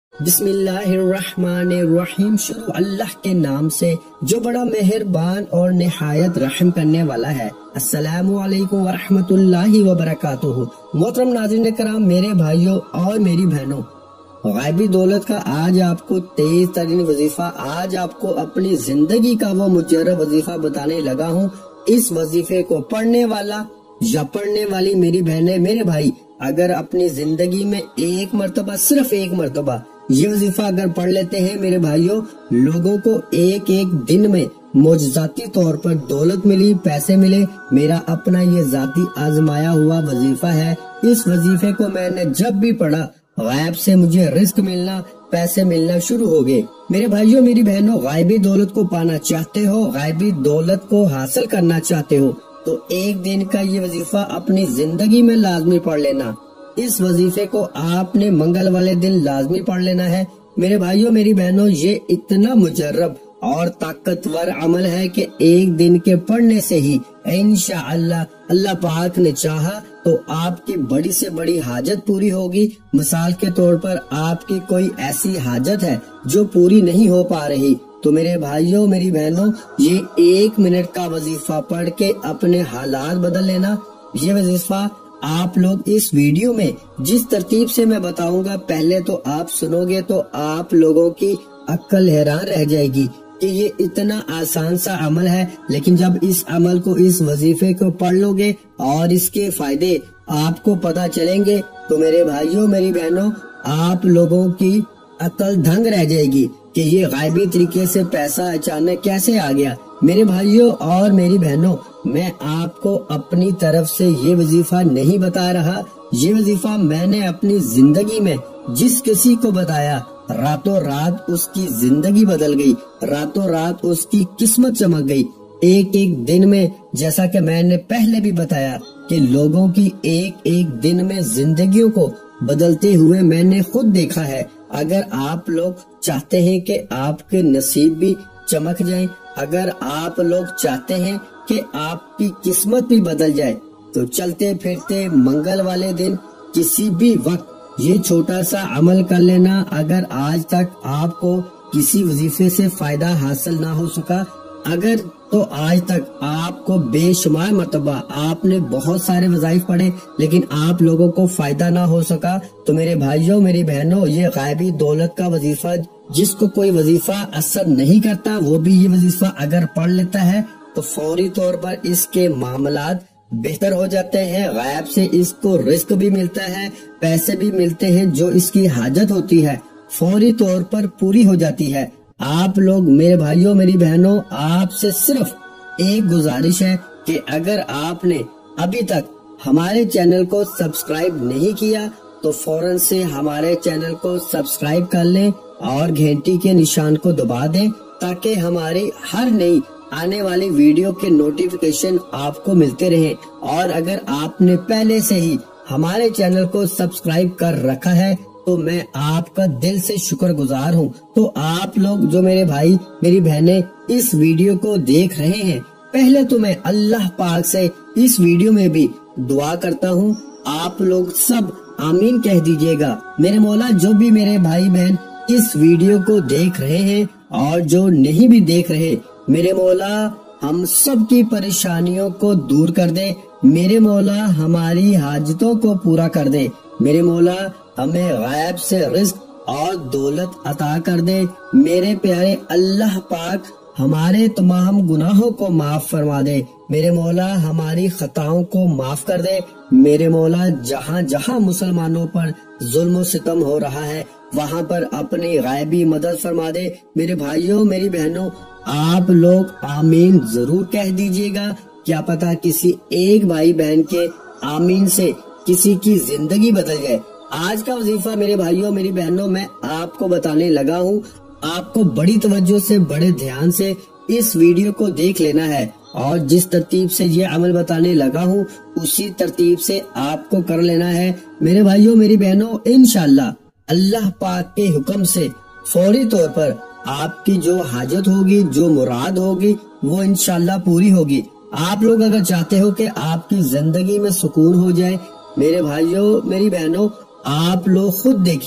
بسم اللہ الرحمن الرحیم۔ شروع اللہ کے نام سے جو بڑا مہربان اور نہایت رحم کرنے والا ہے۔ السلام علیکم ورحمۃ اللہ وبرکاتہ۔ محترم ناظرین کرام، میرے بھائیوں اور میری بہنوں، غیبی دولت کا آج آپ کو تیز ترین وظیفہ، آج آپ کو اپنی زندگی کا وہ مجرب وظیفہ بتانے لگا ہوں۔ اس وظیفے کو پڑھنے والا یا پڑھنے والی میری بہنیں، میرے بھائی، اگر اپنی زندگی میں ایک مرتبہ، صرف ایک مرتبہ یہ وظیفہ اگر پڑھ لیتے ہیں میرے بھائیوں، لوگوں کو ایک ایک دن میں معجزاتی طور پر دولت ملی، پیسے ملے۔ میرا اپنا یہ ذاتی آزمایا ہوا وظیفہ ہے۔ اس وظیفے کو میں نے جب بھی پڑھا، غیب سے مجھے رزق ملنا، پیسے ملنا شروع ہو گئے۔ میرے بھائیوں میری بہنوں، غیبی دولت کو پانا چاہتے ہو، غیبی دولت کو حاصل کرنا چاہتے ہو تو ایک دن کا یہ وظیفہ اپنی زندگی میں لازمی پڑھ لینا۔ اس وظیفے کو آپ نے منگل والے دن لازمی پڑھ لینا ہے۔ میرے بھائیوں میری بہنوں، یہ اتنا مجرب اور طاقتور عمل ہے کہ ایک دن کے پڑھنے سے ہی انشاءاللہ اللہ پاک نے چاہا تو آپ کی بڑی سے بڑی حاجت پوری ہوگی۔ مثال کے طور پر آپ کی کوئی ایسی حاجت ہے جو پوری نہیں ہو پا رہی تو میرے بھائیوں میری بہنوں، یہ 1 منٹ کا وظیفہ پڑھ کے اپنے حالات بدل لینا۔ یہ وظیفہ آپ لوگ اس ویڈیو میں جس ترتیب سے میں بتاؤں گا، پہلے تو آپ سنو گے تو آپ لوگوں کی عقل حیران رہ جائے گی کہ یہ اتنا آسان سا عمل ہے، لیکن جب اس عمل کو، اس وظیفے کو پڑھ لو گے اور اس کے فائدے آپ کو پتا چلیں گے تو میرے بھائیوں میری بہنوں، آپ لوگوں کی عقل دھنگ رہ جائے گی کہ یہ غیبی طریقے سے پیسہ اچانک کیسے آ گیا۔ میرے بھائیوں اور میری بہنوں، میں آپ کو اپنی طرف سے یہ وظیفہ نہیں بتا رہا، یہ وظیفہ میں نے اپنی زندگی میں جس کسی کو بتایا، راتوں رات اس کی زندگی بدل گئی، راتوں رات اس کی قسمت چمک گئی۔ ایک ایک دن میں، جیسا کہ میں نے پہلے بھی بتایا کہ لوگوں کی ایک ایک دن میں زندگیوں کو بدلتے ہوئے میں نے خود دیکھا ہے۔ اگر آپ لوگ چاہتے ہیں کہ آپ کے نصیب بھی چمک جائیں، اگر آپ لوگ چاہتے ہیں کہ آپ کی قسمت بھی بدل جائے تو چلتے پھرتے منگل والے دن کسی بھی وقت یہ چھوٹا سا عمل کر لینا۔ اگر آج تک آپ کو کسی وظیفے سے فائدہ حاصل نہ ہو سکا، اگر تو آج تک آپ کو بے شمار مرتبہ آپ نے بہت سارے وظائف پڑھے لیکن آپ لوگوں کو فائدہ نہ ہو سکا تو میرے بھائیوں میری بہنوں، یہ غیبی دولت کا وظیفہ، جس کو کوئی وظیفہ اثر نہیں کرتا وہ بھی یہ وظیفہ اگر پڑھ لیتا ہے تو فوری طور پر اس کے معاملات بہتر ہو جاتے ہیں، غیب سے اس کو رزق بھی ملتا ہے، پیسے بھی ملتے ہیں، جو اس کی حاجت ہوتی ہے فوری طور پر پوری ہو جاتی ہے۔ آپ لوگ میرے بھائیوں میری بہنوں، آپ سے صرف ایک گزارش ہے کہ اگر آپ نے ابھی تک ہمارے چینل کو سبسکرائب نہیں کیا تو فوراً سے ہمارے چینل کو سبسکرائب کر لیں اور گھنٹی کے نشان کو دبا دیں تاکہ ہماری ہر نئی آنے والی ویڈیو کے نوٹیفیکیشن آپ کو ملتے رہیں۔ اور اگر آپ نے پہلے سے ہی ہمارے چینل کو سبسکرائب کر رکھا ہے تو میں آپ کا دل سے شکر گزار ہوں۔ تو آپ لوگ جو میرے بھائی میری بہنیں اس ویڈیو کو دیکھ رہے ہیں، پہلے تو میں اللہ پاک سے اس ویڈیو میں بھی دعا کرتا ہوں، آپ لوگ سب آمین کہہ دیجئے گا۔ میرے مولا، جو بھی میرے بھائی بہن اس ویڈیو کو دیکھ رہے ہیں اور جو نہیں بھی دیکھ رہے، میرے مولا ہم سب کی پریشانیوں کو دور کر دے، میرے مولا ہماری حاجتوں کو پورا کر دے، میرے مولا ہمیں غیب سے رزق اور دولت عطا کر دے، میرے پیارے اللہ پاک ہمارے تمام گناہوں کو معاف فرما دے، میرے مولا ہماری خطاؤں کو معاف کر دے، میرے مولا جہاں جہاں مسلمانوں پر ظلم و ستم ہو رہا ہے وہاں پر اپنی غیبی مدد فرما دے۔ میرے بھائیوں میری بہنوں، آپ لوگ آمین ضرور کہہ دیجئے گا، کیا پتا کسی ایک بھائی بہن کے آمین سے کسی کی زندگی بدل جائے۔ آج کا وظیفہ میرے بھائیوں میری بہنوں میں آپ کو بتانے لگا ہوں، آپ کو بڑی توجہ سے بڑے دھیان سے اس ویڈیو کو دیکھ لینا ہے اور جس ترتیب سے یہ عمل بتانے لگا ہوں اسی ترتیب سے آپ کو کر لینا ہے۔ میرے بھائیوں میری بہنوں، انشاءاللہ اللہ پاک کے حکم سے فوری طور پر آپ کی جو حاجت ہوگی، جو مراد ہوگی وہ انشاءاللہ پوری ہوگی۔ آپ لوگ اگر چاہتے ہو کہ آپ کی زندگی میں سکون ہو جائے، میرے بھائیوں میری بہنوں، آپ لوگ خود دیکھیں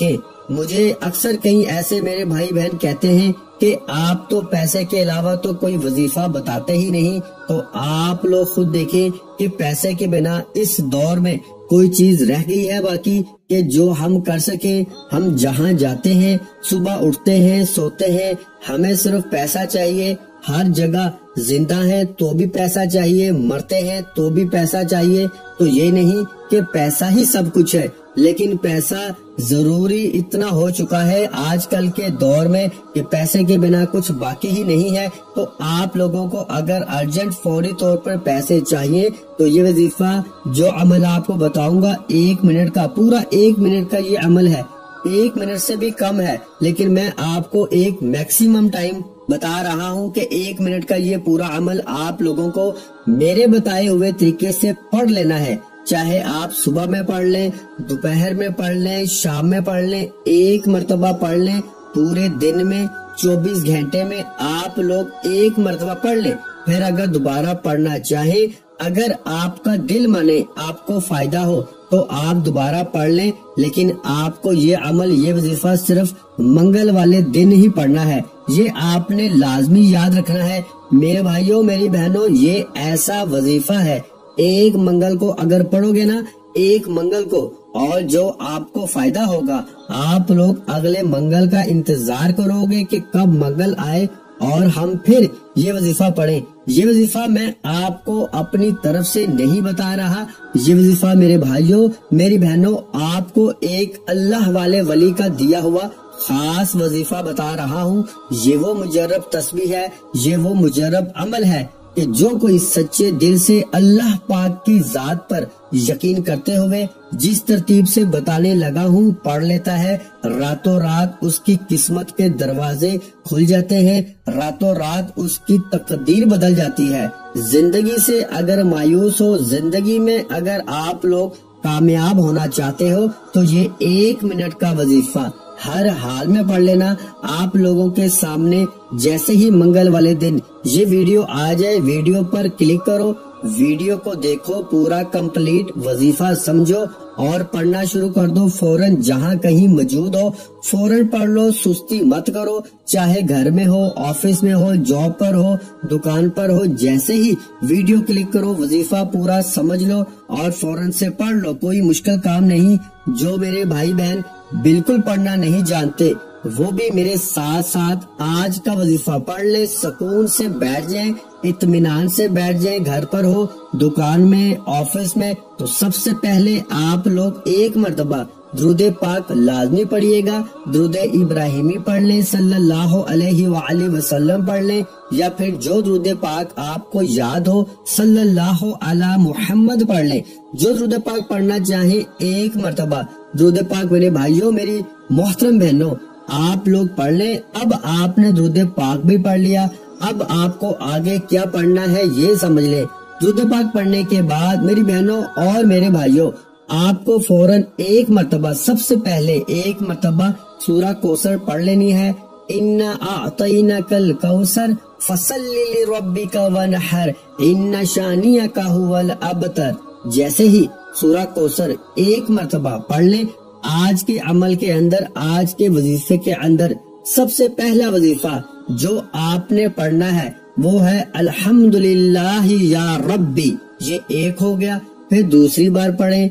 مجھے اکثر کئی ایسے میرے بھائی بہن کہتے ہیں کہ آپ تو پیسے کے علاوہ تو کوئی وظیفہ بتاتے ہی نہیں، تو آپ لوگ خود دیکھیں کہ پیسے کے بنا اس دور میں کوئی چیز رہ گئی ہے باقی کہ جو ہم کر سکیں؟ ہم جہاں جاتے ہیں، صبح اٹھتے ہیں، سوتے ہیں، ہمیں صرف پیسہ چاہیے، ہر جگہ زندہ ہیں تو بھی پیسہ چاہیے، مرتے ہیں تو بھی پیسہ چاہیے۔ تو یہ نہیں کہ پیسہ ہی سب کچھ ہے، لیکن پیسہ ضروری اتنا ہو چکا ہے آج کل کے دور میں کہ پیسے کے بنا کچھ باقی ہی نہیں ہے۔ تو آپ لوگوں کو اگر ارجنٹ فوری طور پر پیسے چاہیے تو یہ وظیفہ جو عمل آپ کو بتاؤں گا 1 منٹ کا، پورا 1 منٹ کا یہ عمل ہے، 1 منٹ سے بھی کم ہے، لیکن میں آپ کو ایک میکسیمم ٹائم بتا رہا ہوں کہ 1 منٹ کا یہ پورا عمل آپ لوگوں کو میرے بتائے ہوئے طریقے سے پڑھ لینا ہے۔ چاہے آپ صبح میں پڑھ لیں، دوپہر میں پڑھ لیں، شام میں پڑھ لیں، 1 مرتبہ پڑھ لیں، پورے دن میں 24 گھنٹے میں آپ لوگ 1 مرتبہ پڑھ لیں۔ پھر اگر دوبارہ پڑھنا چاہیں، اگر آپ کا دل مانے، آپ کو فائدہ ہو تو آپ دوبارہ پڑھ لیں، لیکن آپ کو یہ عمل، یہ وظیفہ صرف منگل والے دن ہی پڑھنا ہے۔ یہ آپ نے لازمی یاد رکھنا ہے میرے بھائیوں، میری بہنوں، یہ ایسا وظیفہ ہے، 1 منگل کو اگر پڑھو گے نا، 1 منگل کو، اور جو آپ کو فائدہ ہوگا، آپ لوگ اگلے منگل کا انتظار کرو گے کہ کب منگل آئے اور ہم پھر یہ وظیفہ پڑھیں۔ یہ وظیفہ میں آپ کو اپنی طرف سے نہیں بتا رہا، یہ وظیفہ میرے بھائیوں، میری بہنوں، آپ کو ایک اللہ والے ولی کا دیا ہوا خاص وظیفہ بتا رہا ہوں۔ یہ وہ مجرب تسبیح ہے، یہ وہ مجرب عمل ہے کہ جو کوئی سچے دل سے اللہ پاک کی ذات پر یقین کرتے ہوئے جس ترتیب سے بتانے لگا ہوں پڑھ لیتا ہے، راتوں رات اس کی قسمت کے دروازے کھل جاتے ہیں، راتوں رات اس کی تقدیر بدل جاتی ہے۔ زندگی سے اگر مایوس ہو، زندگی میں اگر آپ لوگ کامیاب ہونا چاہتے ہو تو یہ 1 منٹ کا وظیفہ ہر حال میں پڑھ لینا۔ آپ لوگوں کے سامنے جیسے ہی منگل والے دن یہ ویڈیو آ جائے، ویڈیو پر کلک کرو، ویڈیو کو دیکھو، پورا کمپلیٹ وظیفہ سمجھو اور پڑھنا شروع کر دو۔ فوراً جہاں کہیں موجود ہو فوراً پڑھ لو، سستی مت کرو، چاہے گھر میں ہو، آفس میں ہو، جاب پر ہو، دکان پر ہو، جیسے ہی ویڈیو کلک کرو، وظیفہ پورا سمجھ لو اور فوراً سے پڑھ لو۔ کوئی مشکل کام نہیں۔ جو میرے بھائی بہن بالکل پڑھنا نہیں جانتے وہ بھی میرے ساتھ ساتھ آج کا وظیفہ پڑھ لے، سکون سے بیٹھ جائیں، اطمینان سے بیٹھ جائیں، گھر پر ہو، دکان میں، آفس میں۔ تو سب سے پہلے آپ لوگ 1 مرتبہ درود پاک لازمی پڑھیے گا، درود ابراہیمی پڑھ لیں، صلی اللہ علیہ وآلہ وسلم پڑھ لیں، یا پھر جو درود پاک آپ کو یاد ہو صلی اللہ علی محمد پڑھ لیں۔ جو درود پاک پڑھنا چاہیں 1 مرتبہ درود پاک میرے بھائیوں، میری محترم بہنوں، آپ لوگ پڑھ لیں۔ اب آپ نے درود پاک بھی پڑھ لیا، اب آپ کو آگے کیا پڑھنا ہے یہ سمجھ لیں۔ درود پاک پڑھنے کے بعد میری بہنوں اور میرے بھائیوں، آپ کو فوراً 1 مرتبہ، سب سے پہلے 1 مرتبہ سورہ کوثر پڑھ لینی ہے۔ اِنَّا أَعْطَيْنَاكَ الْكَوْثَرَ فَصَلِّ لِرَبِّكَ وَانْحَرْ إِنَّ شَانِئَكَ هُوَ الْأَبْتَرُ۔ جیسے ہی سورہ کوثر 1 مرتبہ پڑھ لیں، آج کے عمل کے اندر، آج کے وظیفے کے اندر سب سے پہلا وظیفہ جو آپ نے پڑھنا ہے وہ ہے الحمدللہ یا ربی، یہ 1 ہو گیا۔ پھر دوسری بار پڑھیں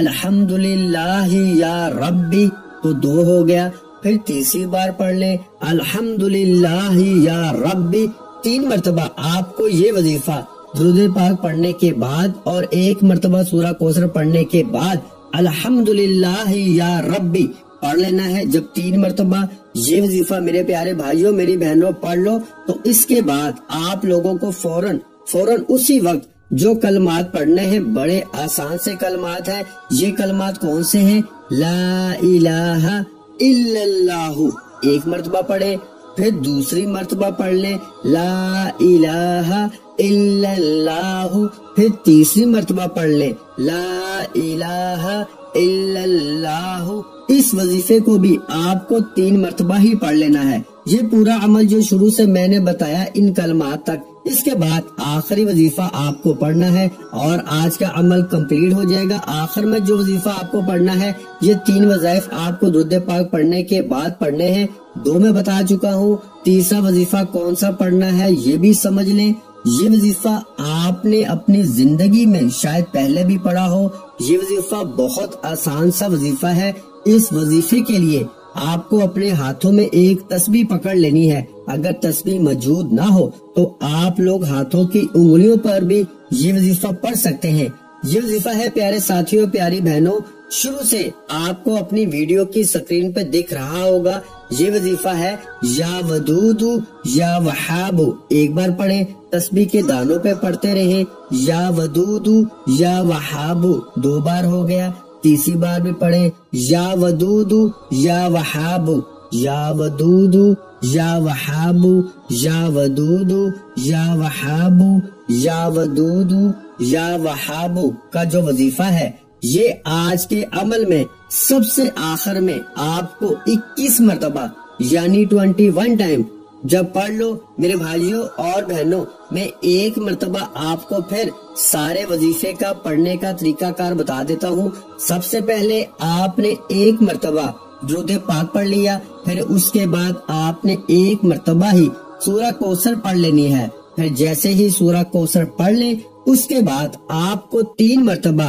الحمدللہ یا ربی، تو 2 ہو گیا۔ پھر تیسری بار پڑھ لیں الحمدللہ یا ربی، 3 مرتبہ آپ کو یہ وظیفہ درود پاک پڑھنے کے بعد اور 1 مرتبہ سورہ کوثر پڑھنے کے بعد الحمدللہ یا ربی پڑھ لینا ہے۔ جب 3 مرتبہ یہ وظیفہ میرے پیارے بھائیوں، میری بہنوں پڑھ لو، تو اس کے بعد آپ لوگوں کو فوراً اسی وقت جو کلمات پڑھنے ہیں، بڑے آسان سے کلمات ہیں۔ یہ کلمات کون سے ہیں؟ لا الہ الا اللہ، 1 مرتبہ پڑھیں، پھر دوسری مرتبہ پڑھ لیں لا الہ الا اللہ، پھر تیسری مرتبہ پڑھ لیں لا الہ الا اللہ۔ اس وظیفے کو بھی آپ کو 3 مرتبہ ہی پڑھ لینا ہے۔ یہ پورا عمل جو شروع سے میں نے بتایا ان کلمات تک، اس کے بعد آخری وظیفہ آپ کو پڑھنا ہے اور آج کا عمل کمپلیٹ ہو جائے گا۔ آخر میں جو وظیفہ آپ کو پڑھنا ہے، یہ 3 وظائف آپ کو درود پاک پڑھنے کے بعد پڑھنے ہیں، 2 میں بتا چکا ہوں، تیسرا وظیفہ کون سا پڑھنا ہے یہ بھی سمجھ لیں۔ یہ وظیفہ آپ نے اپنی زندگی میں شاید پہلے بھی پڑھا ہو، یہ وظیفہ بہت آسان سا وظیفہ ہے۔ اس وظیفے کے لیے آپ کو اپنے ہاتھوں میں ایک تسبیح پکڑ لینی ہے، اگر تسبیح موجود نہ ہو تو آپ لوگ ہاتھوں کی انگلیوں پر بھی یہ وظیفہ پڑھ سکتے ہیں۔ یہ وظیفہ ہے پیارے ساتھیوں، پیاری بہنوں، شروع سے آپ کو اپنی ویڈیو کی سکرین پہ دکھ رہا ہوگا، یہ وظیفہ ہے یا ودود یا وہاب۔ ایک بار پڑھیں، تسبیح کے دانوں پہ پڑھتے رہیں، یا ودود یا وہاب، 2 بار ہو گیا، تیسری بار بھی پڑھیں، یا ودود یا وہاب، یا ودود یا وہاب، یا ودود یا وہاب، یا ودود یا وہاب کا جو وظیفہ ہے، یہ آج کے عمل میں سب سے آخر میں آپ کو 21 مرتبہ یعنی 21 ٹائم جب پڑھ لو میرے بھائیوں اور بہنوں، میں ایک مرتبہ آپ کو پھر سارے وظیفے کا پڑھنے کا طریقہ کار بتا دیتا ہوں۔ سب سے پہلے آپ نے ایک مرتبہ درود پاک پڑھ لیا، پھر اس کے بعد آپ نے ایک مرتبہ ہی سورہ کوثر پڑھ لینی ہے۔ پھر جیسے ہی سورہ کوثر پڑھ لیں، اس کے بعد آپ کو 3 مرتبہ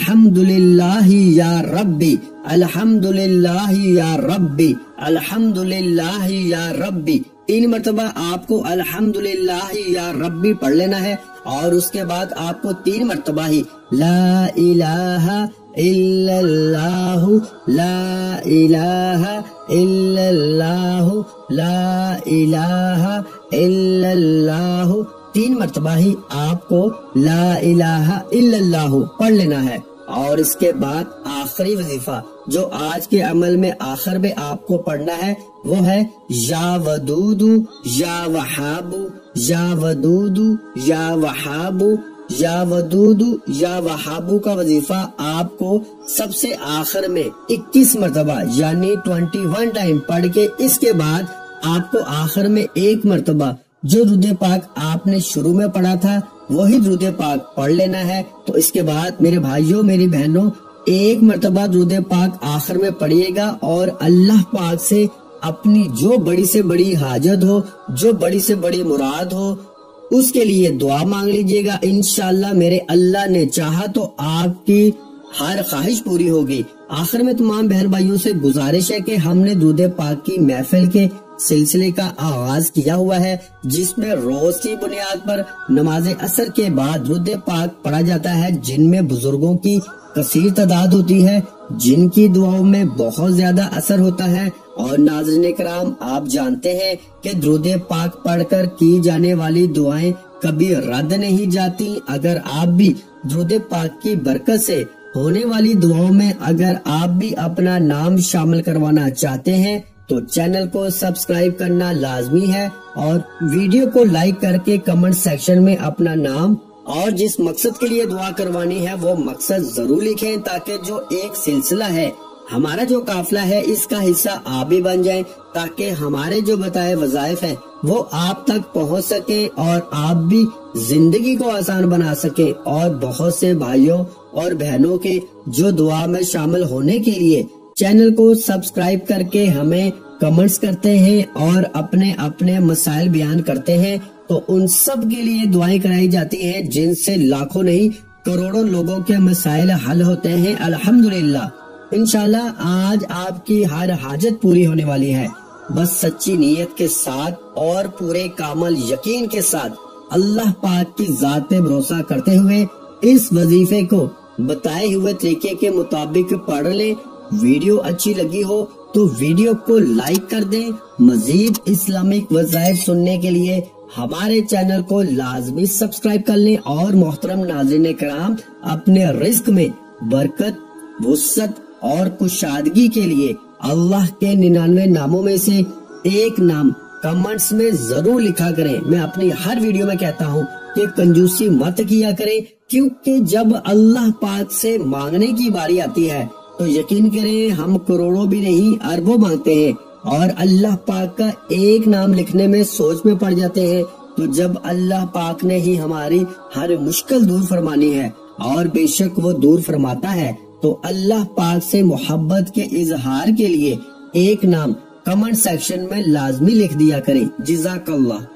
الحمدللہ یا ربی، الحمدللہ یا ربی، الحمدللہ یا ربی، 3 مرتبہ آپ کو الحمدللہ یا ربی پڑھ لینا ہے، اور اس کے بعد آپ کو 3 مرتبہ ہی لا الہ الا اللہ، لا الہ الا اللہ، لا الہ الا اللہ، 3 مرتبہ ہی آپ کو لا الہ الا اللہ پڑھ لینا ہے۔ اور اس کے بعد آخری وظیفہ جو آج کے عمل میں آخر میں آپ کو پڑھنا ہے، وہ ہے یا ودود یا وہاب، یا ودود یا وہاب، یا ودود یا وہاب کا وظیفہ آپ کو سب سے آخر میں 21 مرتبہ یعنی 21 ٹائم پڑھ کے، اس کے بعد آپ کو آخر میں ایک مرتبہ جو درود پاک آپ نے شروع میں پڑھا تھا وہی درود پاک پڑھ لینا ہے۔ تو اس کے بعد میرے بھائیوں میری بہنوں، ایک مرتبہ درود پاک آخر میں پڑھیے گا اور اللہ پاک سے اپنی جو بڑی سے بڑی حاجت ہو، جو بڑی سے بڑی مراد ہو، اس کے لیے دعا مانگ لیجئے گا، انشاءاللہ میرے اللہ نے چاہا تو آپ کی ہر خواہش پوری ہوگی۔ آخر میں تمام بہن بھائیوں سے گزارش ہے کہ ہم نے درود پاک کی محفل کے سلسلے کا آغاز کیا ہوا ہے، جس میں روز کی بنیاد پر نماز عصر کے بعد درود پاک پڑھا جاتا ہے، جن میں بزرگوں کی کثیر تعداد ہوتی ہے، جن کی دعاؤں میں بہت زیادہ اثر ہوتا ہے۔ اور ناظرین کرام، آپ جانتے ہیں کہ درود پاک پڑھ کر کی جانے والی دعائیں کبھی رد نہیں جاتی۔ اگر آپ بھی درود پاک کی برکت سے ہونے والی دعاؤں میں اگر آپ بھی اپنا نام شامل کروانا چاہتے ہیں تو چینل کو سبسکرائب کرنا لازمی ہے، اور ویڈیو کو لائک کر کے کمنٹ سیکشن میں اپنا نام اور جس مقصد کے لیے دعا کروانی ہے وہ مقصد ضرور لکھیں، تاکہ جو ایک سلسلہ ہے، ہمارا جو قافلہ ہے، اس کا حصہ آپ بھی بن جائیں، تاکہ ہمارے جو بتائے وظائف ہیں وہ آپ تک پہنچ سکے اور آپ بھی زندگی کو آسان بنا سکیں، اور بہت سے بھائیوں اور بہنوں کے جو دعا میں شامل ہونے کے لیے چینل کو سبسکرائب کر کے ہمیں کمنٹس کرتے ہیں اور اپنے اپنے مسائل بیان کرتے ہیں، تو ان سب کے لیے دعائیں کرائی جاتی ہیں، جن سے لاکھوں نہیں کروڑوں لوگوں کے مسائل حل ہوتے ہیں الحمدللہ۔ انشاءاللہ آج آپ کی ہر حاجت پوری ہونے والی ہے، بس سچی نیت کے ساتھ اور پورے کامل یقین کے ساتھ اللہ پاک کی ذات پہ بھروسہ کرتے ہوئے اس وظیفے کو بتائے ہوئے طریقے کے مطابق پڑھ لیں۔ ویڈیو اچھی لگی ہو تو ویڈیو کو لائک کر دیں۔ مزید اسلامک وظائف سننے کے لیے ہمارے چینل کو لازمی سبسکرائب کر لیں، اور محترم ناظرین کرام، اپنے رزق میں برکت، وسعت اور کشادگی کے لیے اللہ کے 99 ناموں میں سے ایک نام کمنٹس میں ضرور لکھا کریں۔ میں اپنی ہر ویڈیو میں کہتا ہوں کہ کنجوسی مت کیا کریں، کیونکہ جب اللہ پاک سے مانگنے کی باری آتی ہے تو یقین کریں ہم کروڑوں بھی نہیں اربوں مانگتے ہیں، اور اللہ پاک کا ایک نام لکھنے میں سوچ میں پڑ جاتے ہیں، تو جب اللہ پاک نے ہی ہماری ہر مشکل دور فرمانی ہے اور بے شک وہ دور فرماتا ہے، تو اللہ پاک سے محبت کے اظہار کے لیے ایک نام کمنٹ سیکشن میں لازمی لکھ دیا کریں۔ جزاک اللہ۔